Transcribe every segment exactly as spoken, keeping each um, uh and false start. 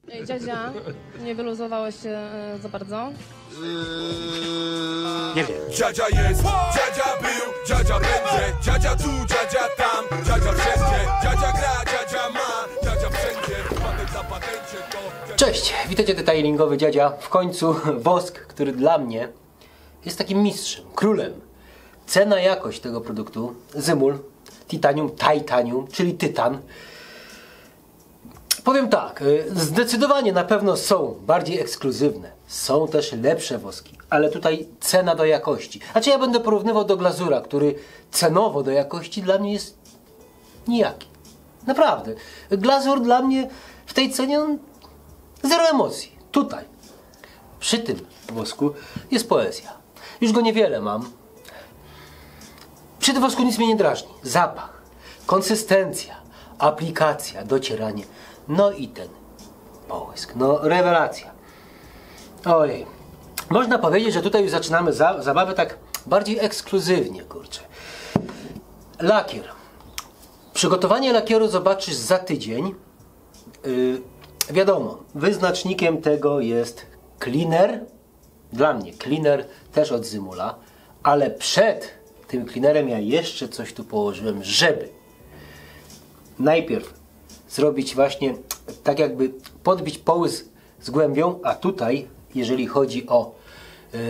Ej, dziadzia, nie wyluzowałeś się e, za bardzo? Nie wiem. Dziadzia jest, dziadzia był, dziadzia będzie, dziadzia tu, dziadzia tam, dziadzia wszędzie, dziadzia gra, dziadzia ma, dziadzia wszędzie, patent za patencie to... Cześć, witajcie detailingowy dziadzia. W końcu wosk, który dla mnie jest takim mistrzem, królem. Cena, jakość tego produktu, Zymul, Titanium, Titanium, czyli tytan. Powiem tak, zdecydowanie na pewno są bardziej ekskluzywne, są też lepsze woski, ale tutaj cena do jakości. Znaczy ja będę porównywał do glazura, który cenowo do jakości dla mnie jest nijaki. Naprawdę. Glazur dla mnie w tej cenie on, zero emocji. Tutaj, przy tym wosku jest poezja. Już go niewiele mam. Przy tym wosku nic mnie nie drażni. Zapach, konsystencja, aplikacja, docieranie. No i ten połysk. No rewelacja. Ojej. Można powiedzieć, że tutaj już zaczynamy za, zabawę tak bardziej ekskluzywnie, kurczę. Lakier. Przygotowanie lakieru zobaczysz za tydzień. Yy, wiadomo, wyznacznikiem tego jest cleaner. Dla mnie cleaner też od Zymula. Ale przed tym cleanerem ja jeszcze coś tu położyłem, żeby najpierw zrobić właśnie tak jakby podbić połysk z głębią, a tutaj jeżeli chodzi o yy,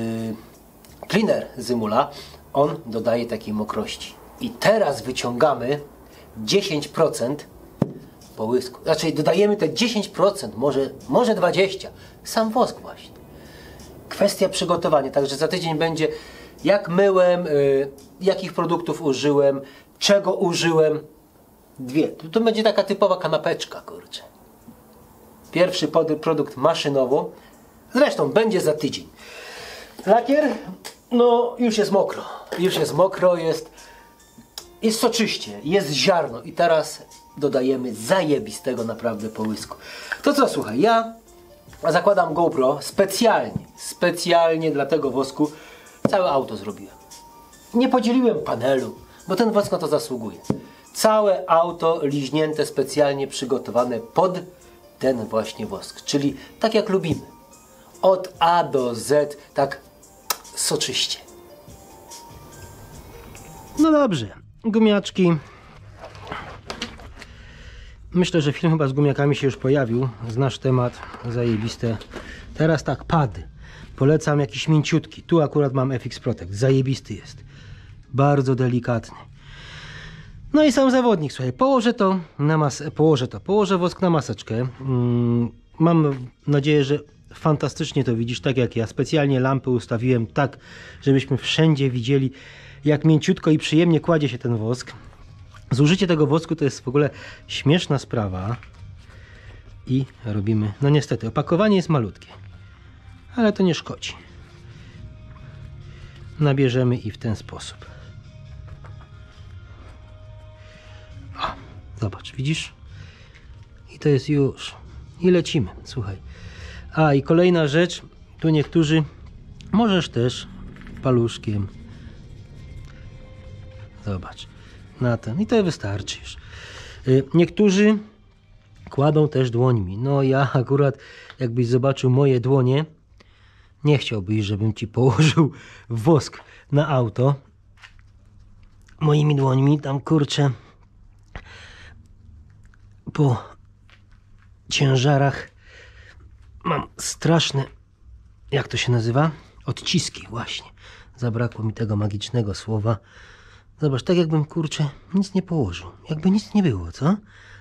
cleaner Zymula, on dodaje takiej mokrości. I teraz wyciągamy dziesięć procent połysku. Znaczy dodajemy te dziesięć procent, może, może dwadzieścia procent. Sam wosk właśnie. Kwestia przygotowania. Także za tydzień będzie jak myłem, yy, jakich produktów użyłem, czego użyłem. Dwie. To będzie taka typowa kanapeczka, kurczę. Pierwszy produkt maszynowo. Zresztą będzie za tydzień. Lakier, no już jest mokro. Już jest mokro, jest, jest soczyście, jest ziarno. I teraz dodajemy zajebistego naprawdę połysku. To co, słuchaj, ja zakładam GoPro specjalnie, specjalnie dla tego wosku całe auto zrobiłem. Nie podzieliłem panelu, bo ten wosk na to zasługuje. Całe auto liźnięte, specjalnie przygotowane pod ten właśnie wosk. Czyli tak jak lubimy. Od A do Z, tak soczyście. No dobrze. Gumiaczki. Myślę, że film chyba z gumiakami się już pojawił. Znasz temat. Zajebiste. Teraz tak, pady. Polecam jakiś mięciutki. Tu akurat mam F X Protect. Zajebisty jest. Bardzo delikatny. No i sam zawodnik, słuchaj, położę to na masę, położę to, położę wosk na maseczkę. Mm, mam nadzieję, że fantastycznie to widzisz, tak jak ja. Specjalnie lampy ustawiłem tak, żebyśmy wszędzie widzieli, jak mięciutko i przyjemnie kładzie się ten wosk. Zużycie tego wosku to jest w ogóle śmieszna sprawa. I robimy, no niestety, opakowanie jest malutkie, ale to nie szkodzi. Nabierzemy i w ten sposób. Zobacz, widzisz? I to jest już. I lecimy, słuchaj. A i kolejna rzecz, tu niektórzy możesz też paluszkiem. Zobacz, na ten. I to wystarczy już. Niektórzy kładą też dłońmi. No ja akurat, jakbyś zobaczył moje dłonie, nie chciałbyś, żebym ci położył wosk na auto. Moimi dłońmi tam, kurczę, po ciężarach mam straszne, jak to się nazywa? Odciski, właśnie. Zabrakło mi tego magicznego słowa. Zobacz, tak jakbym, kurczę, nic nie położył. Jakby nic nie było, co?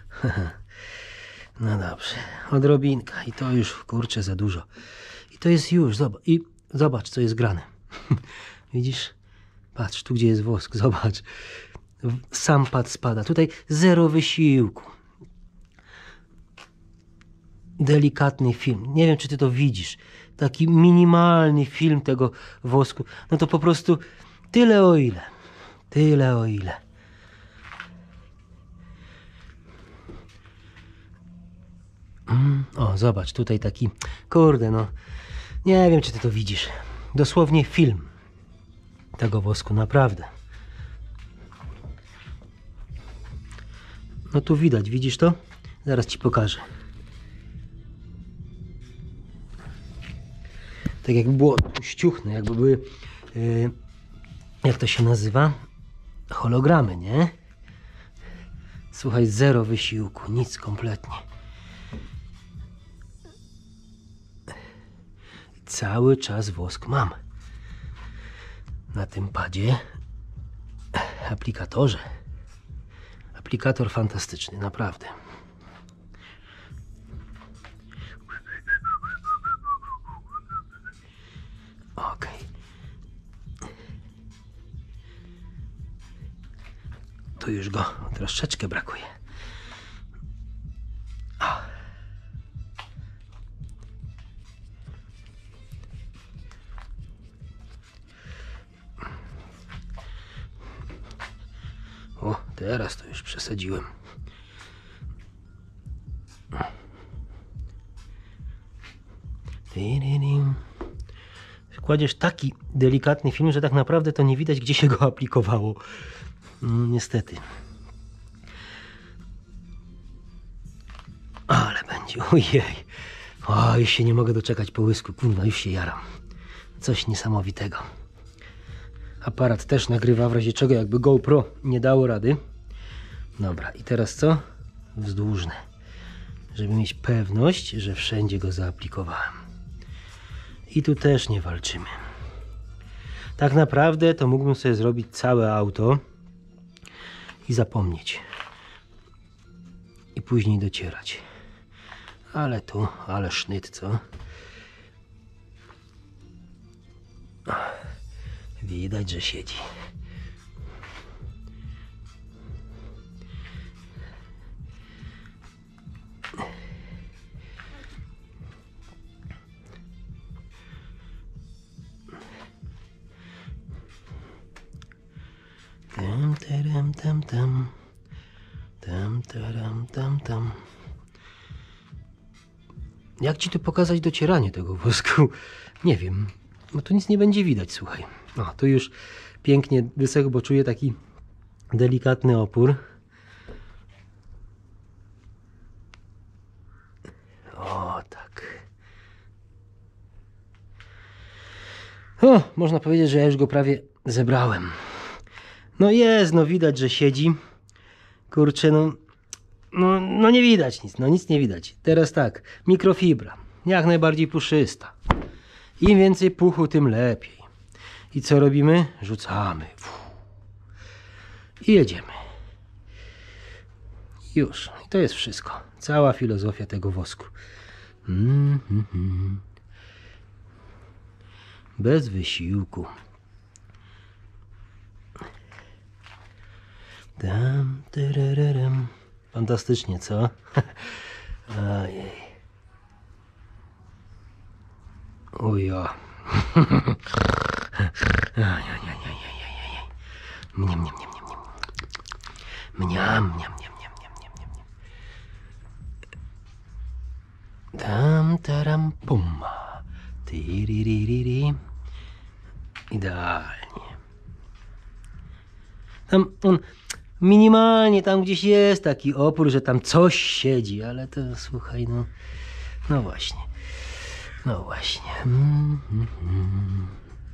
No dobrze. Odrobinka. I to już, kurczę, za dużo. I to jest już, zobacz. I zobacz, co jest grane. Widzisz? Patrz, tu gdzie jest wosk, zobacz. Sam pad spada. Tutaj zero wysiłku. Delikatny film. Nie wiem, czy ty to widzisz. Taki minimalny film tego wosku. No to po prostu tyle o ile. Tyle o ile. Mm, o, zobacz, tutaj taki, kurde, no. Nie wiem, czy ty to widzisz. Dosłownie film tego wosku, naprawdę. No tu widać, widzisz to? Zaraz ci pokażę. tak jakby było tłuściuchne, jakby były, yy, jak to się nazywa? Hologramy, nie? Słuchaj, zero wysiłku, nic kompletnie. Cały czas wosk mam. Na tym padzie, aplikatorze. Aplikator fantastyczny, naprawdę. Ok. Tu już go troszeczkę brakuje. O. O, teraz to już przesadziłem. Kładziesz taki delikatny film, że tak naprawdę to nie widać, gdzie się go aplikowało. No, niestety. Ale będzie, ojej. O, już się nie mogę doczekać połysku. Kurwa, już się jaram. Coś niesamowitego. Aparat też nagrywa, w razie czego jakby GoPro nie dało rady. Dobra, i teraz co? Wzdłużne. Żeby mieć pewność, że wszędzie go zaaplikowałem. I tu też nie walczymy. Tak naprawdę to mógłbym sobie zrobić całe auto i zapomnieć. I później docierać. Ale tu, ale sznyt, co? Widać, że siedzi. Tam, taram, tam, tam. Tam, taram, tam, tam. Jak ci tu pokazać docieranie tego wosku? Nie wiem. No tu nic nie będzie widać, słuchaj. O, tu już pięknie wysechł, bo czuję taki delikatny opór. O, tak. O, można powiedzieć, że ja już go prawie zebrałem. No jest, no widać, że siedzi. Kurczę, no, no, no nie widać nic, no nic nie widać. Teraz tak, mikrofibra, jak najbardziej puszysta. Im więcej puchu, tym lepiej. I co robimy? Rzucamy. I jedziemy. Już. I to jest wszystko. Cała filozofia tego wosku. Mm -hmm. Bez wysiłku. Tam, tararam. Fantastycznie, co? Ojej. Oja. Mniam, mniam, mniam, mniam. Mniam, mniam, mniam, mniam, mniam, mniam. Tam, taram, pum. Tiririri. Idealnie. Tam on minimalnie tam gdzieś jest taki opór, że tam coś siedzi, ale to słuchaj, no, no właśnie. No właśnie. Mm, mm, mm.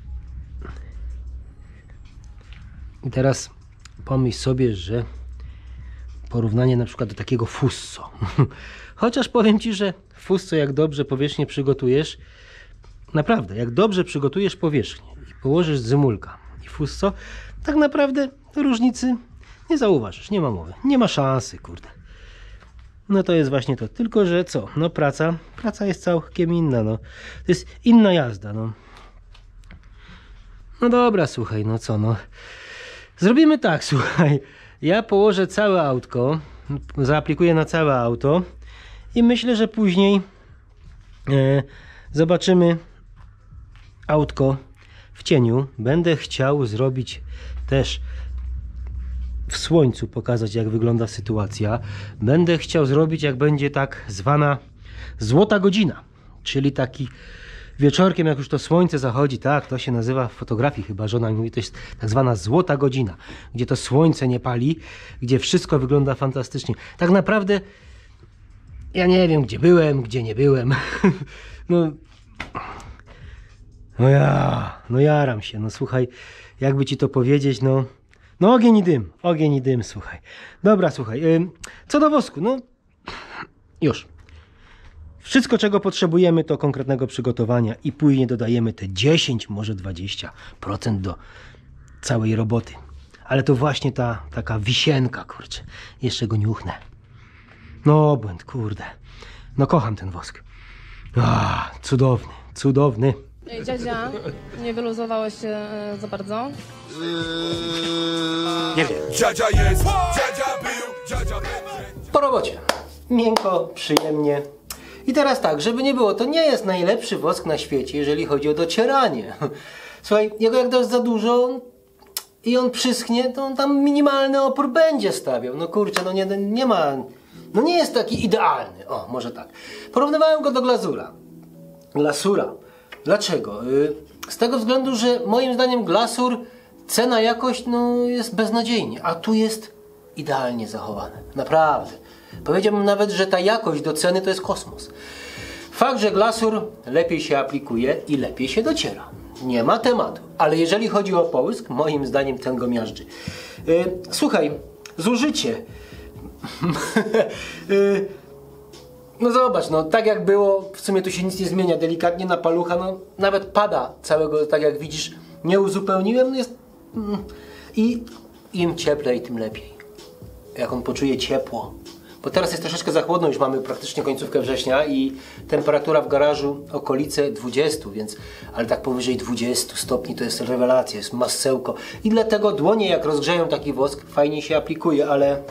I teraz pomyśl sobie, że porównanie na przykład do takiego fusso. Chociaż powiem ci, że fusso jak dobrze powierzchnię przygotujesz, naprawdę, jak dobrze przygotujesz powierzchnię i położysz zymulka i fusso, tak naprawdę różnicy nie zauważysz, nie ma mowy, nie ma szansy, kurde. No to jest właśnie to, tylko że co, no praca, praca jest całkiem inna, no. To jest inna jazda, no. No dobra, słuchaj, no co, no. Zrobimy tak, słuchaj, ja położę całe autko, zaaplikuję na całe auto i myślę, że później e, zobaczymy autko w cieniu. Będę chciał zrobić też w słońcu, pokazać jak wygląda sytuacja. Będę chciał zrobić, jak będzie tak zwana złota godzina, czyli taki wieczorkiem, jak już to słońce zachodzi, tak, to się nazywa w fotografii, chyba żona mi mówi, to jest tak zwana złota godzina, gdzie to słońce nie pali, gdzie wszystko wygląda fantastycznie. Tak naprawdę ja nie wiem, gdzie byłem, gdzie nie byłem. No, No ja, no jaram się, no słuchaj, jakby ci to powiedzieć, no, no ogień i dym, ogień i dym, słuchaj. Dobra, słuchaj, yy, co do wosku, no, już. Wszystko, czego potrzebujemy, to konkretnego przygotowania i później dodajemy te dziesięć, może dwadzieścia procent do całej roboty. Ale to właśnie ta taka wisienka, kurczę, jeszcze go niuchnę. No obłęd, kurde, no kocham ten wosk. A, cudowny, cudowny. Ej, dziadzia, nie wyluzowałeś się e, za bardzo? Nie wiem. Dziadzia jest, dziadzia był, dziadzia będzie. Po robocie. Miękko, przyjemnie. I teraz tak, żeby nie było, to nie jest najlepszy wosk na świecie, jeżeli chodzi o docieranie. Słuchaj, jego jak dasz za dużo i on przyschnie, to on tam minimalny opór będzie stawiał. No kurczę, no nie, nie ma... No nie jest taki idealny. O, może tak. Porównywałem go do glazura. Glasura. Dlaczego? Z tego względu, że moim zdaniem glasur, cena, jakość, no jest beznadziejnie, a tu jest idealnie zachowane. Naprawdę. Powiedziałbym nawet, że ta jakość do ceny to jest kosmos. Fakt, że glasur lepiej się aplikuje i lepiej się dociera. Nie ma tematu. Ale jeżeli chodzi o połysk, moim zdaniem ten go miażdży. Yy, słuchaj, zużycie. yy, no zobacz, no tak jak było, w sumie tu się nic nie zmienia, delikatnie na palucha, no nawet pada całego, tak jak widzisz, nie uzupełniłem, no jest... Mm, i im cieplej, tym lepiej. Jak on poczuje ciepło. Bo teraz jest troszeczkę za chłodno, już mamy praktycznie końcówkę września i temperatura w garażu okolice dwudziestu, więc, ale tak powyżej dwudziestu stopni to jest rewelacja, jest masełko. I dlatego dłonie, jak rozgrzeją taki wosk, fajnie się aplikuje, ale...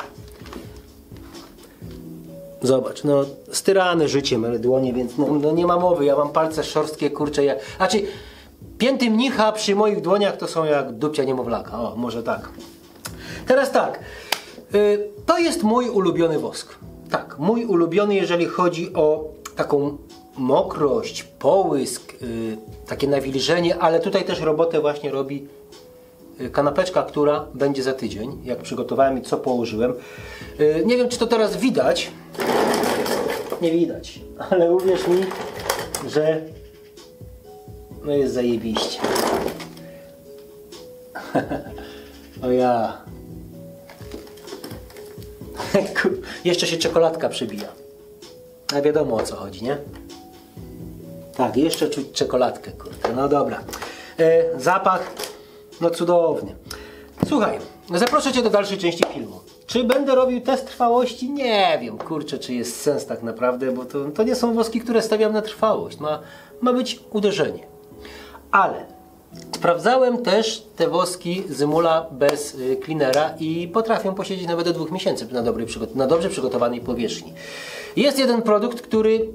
Zobacz, no styrane życiem, ale dłonie, więc no, no nie ma mowy, ja mam palce szorstkie, kurczę, jak... Znaczy, pięty mnicha przy moich dłoniach to są jak dupcia niemowlaka, o, może tak. Teraz tak, yy, to jest mój ulubiony wosk. Tak, mój ulubiony, jeżeli chodzi o taką mokrość, połysk, yy, takie nawilżenie, ale tutaj też robotę właśnie robi yy, kanapeczka, która będzie za tydzień, jak przygotowałem i co położyłem. Yy, nie wiem, czy to teraz widać. Nie widać, ale uwierz mi, że no jest zajebiście. O ja. Jeszcze się czekoladka przebija. A wiadomo, o co chodzi, nie? Tak, jeszcze czuć czekoladkę, kurde. No dobra. E, zapach, no cudowny. Słuchaj, zaproszę Cię do dalszej części filmu. Czy będę robił test trwałości? Nie wiem, kurczę, czy jest sens tak naprawdę, bo to, to nie są woski, które stawiam na trwałość. Ma, ma być uderzenie. Ale sprawdzałem też te woski Zymula bez y, cleanera i potrafią posiedzieć nawet do dwóch miesięcy na, dobrej, na dobrze przygotowanej powierzchni. Jest jeden produkt, który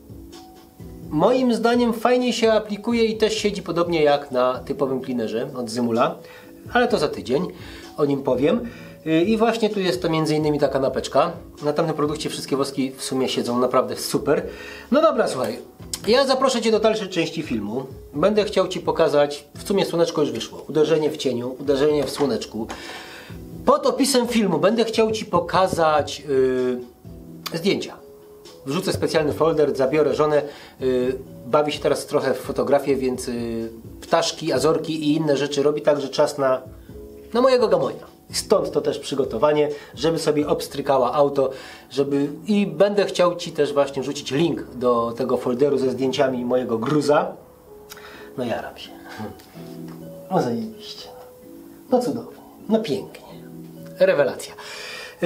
moim zdaniem fajnie się aplikuje i też siedzi podobnie jak na typowym cleanerze od Zymula, ale to za tydzień, o nim powiem. I właśnie tu jest to między innymi ta kanapeczka. Na tamtym produkcie wszystkie woski w sumie siedzą naprawdę super. No dobra, słuchaj. Ja zaproszę Cię do dalszej części filmu. Będę chciał Ci pokazać, w sumie słoneczko już wyszło. Uderzenie w cieniu, uderzenie w słoneczku. Pod opisem filmu będę chciał Ci pokazać yy, zdjęcia. Wrzucę specjalny folder, zabiorę żonę. Yy, bawi się teraz trochę w fotografię, więc yy, ptaszki, azorki i inne rzeczy robi, także czas na, na mojego gamonia. Stąd to też przygotowanie, żeby sobie obstrykała auto, żeby... I będę chciał Ci też właśnie wrzucić link do tego folderu ze zdjęciami mojego gruza. No jaram się. No zajebiście. No cudownie. No pięknie. Rewelacja. Yy...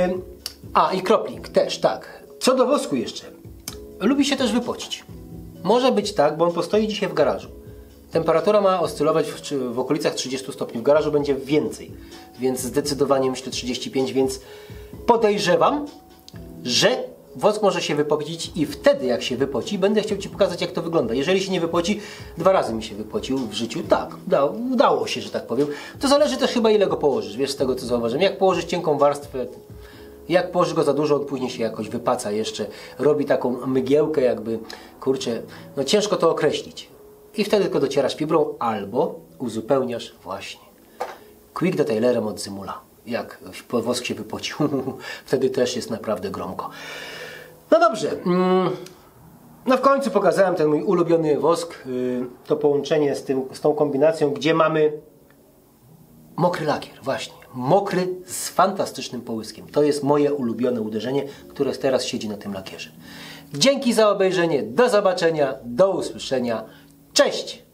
A i kropling też, tak. Co do wosku jeszcze. Lubi się też wypocić. Może być tak, bo on postoi dzisiaj w garażu. Temperatura ma oscylować w, w okolicach trzydziestu stopni. W garażu będzie więcej, więc zdecydowanie myślę trzydzieści pięć, więc podejrzewam, że wosk może się wypocić i wtedy jak się wypoci, będę chciał Ci pokazać, jak to wygląda. Jeżeli się nie wypoci, dwa razy mi się wypocił w życiu, tak, udało, udało się, że tak powiem. To zależy też chyba, ile go położysz, wiesz, z tego co zauważyłem. Jak położysz cienką warstwę, jak położysz go za dużo, on później się jakoś wypaca jeszcze, robi taką mgiełkę jakby, kurczę, no ciężko to określić. I wtedy tylko docierasz fibrą albo uzupełniasz właśnie quick detailerem od Zymula. Jak wosk się wypocił, wtedy też jest naprawdę gromko. No dobrze. No w końcu pokazałem ten mój ulubiony wosk, yy, to połączenie z, tym, z tą kombinacją, gdzie mamy mokry lakier, właśnie. Mokry z fantastycznym połyskiem. To jest moje ulubione uderzenie, które teraz siedzi na tym lakierze. Dzięki za obejrzenie, do zobaczenia, do usłyszenia. Cześć!